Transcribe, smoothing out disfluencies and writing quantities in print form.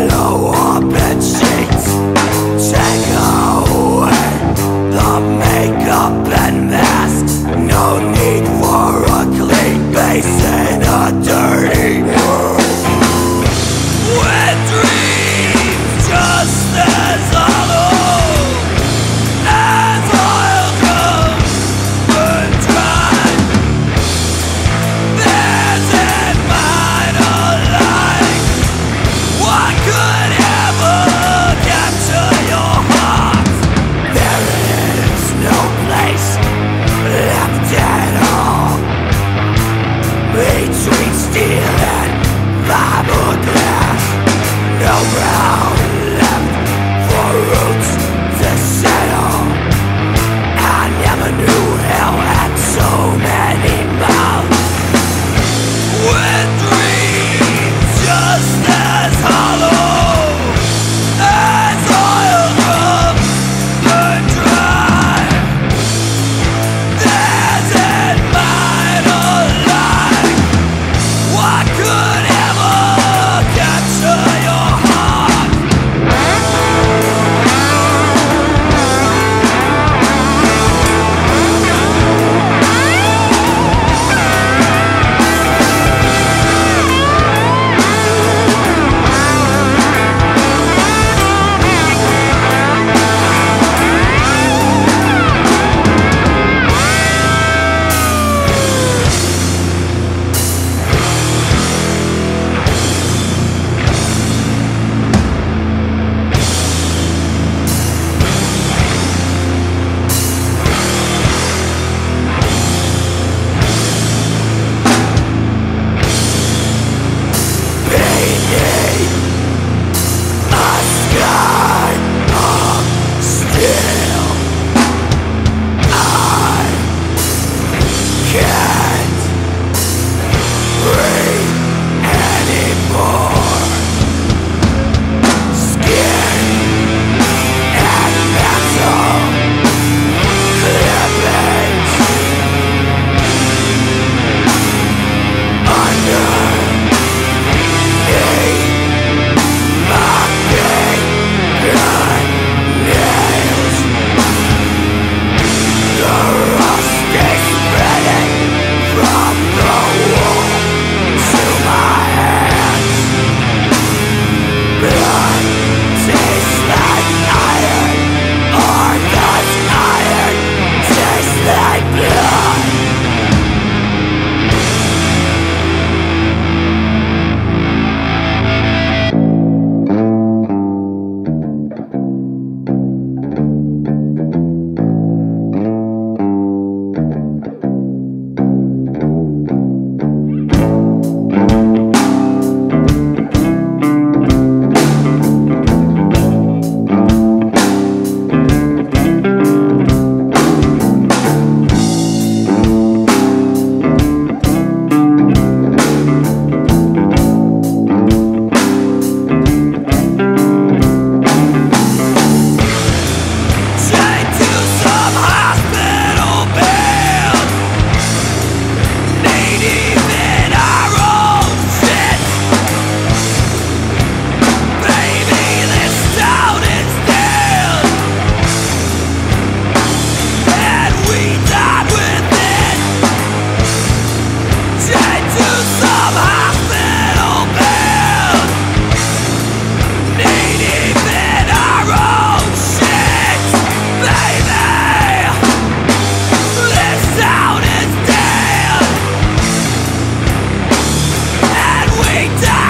Blow up bed sheets, take away the makeup and masks. No need for a clean face in a dirty room. With dreams just as hollow as oil drums burn dry. There's in mine alike. What could ever capture your heart? There is no place left at all between steel and fiberglass. No ground left for roots to settle. I never knew hell had so many mouths. With dreams just as hollow as oil drums burn dry. There's in mine alike. What could ever capture your heart? We die.